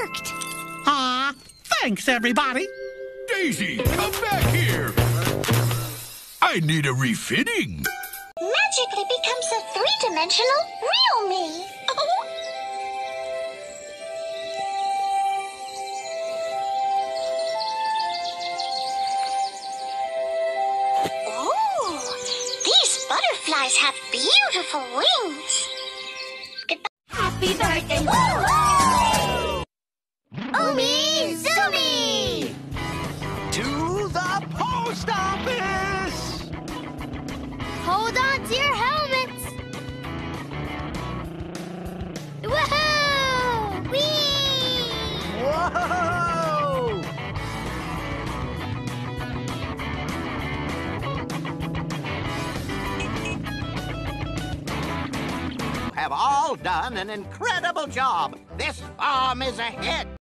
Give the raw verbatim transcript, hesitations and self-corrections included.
worked. Aw, thanks, everybody. Daisy, come back here. I need a refitting. Magically becomes a three-dimensional real me. Oh, these butterflies have beautiful wings. Goodbye. Happy birthday! Woo! Oomy Zoomy! To the post office! Hold on to your helmets! Woohoo! Whee! Whoa! Have all done an incredible job. This farm is a hit.